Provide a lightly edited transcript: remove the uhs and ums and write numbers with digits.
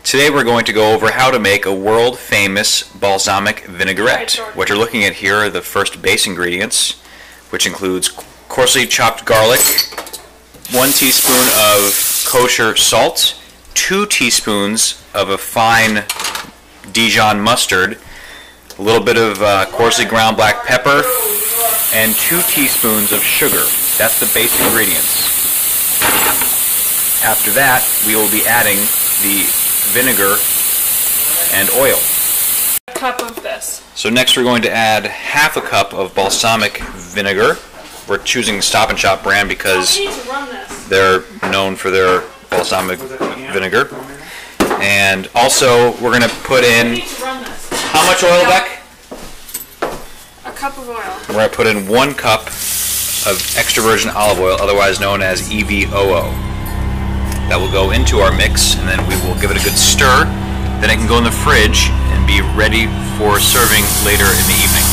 Today we're going to go over how to make a world-famous balsamic vinaigrette. What you're looking at here are the first base ingredients, which includes coarsely chopped garlic, 1 teaspoon of kosher salt, 2 teaspoons of a fine Dijon mustard, a little bit of coarsely ground black pepper, and 2 teaspoons of sugar. That's the base ingredients. After that, we will be adding the vinegar and oil. A cup of this. So next we're going to add half a cup of balsamic vinegar. We're choosing Stop and Shop brand because they're known for their balsamic vinegar. And also we're going to put in, how much oil, Beck? A cup of oil. We're going to put in 1 cup of extra virgin olive oil, otherwise known as EVOO. That will go into our mix, and then we will give it a good stir. Then it can go in the fridge and be ready for serving later in the evening.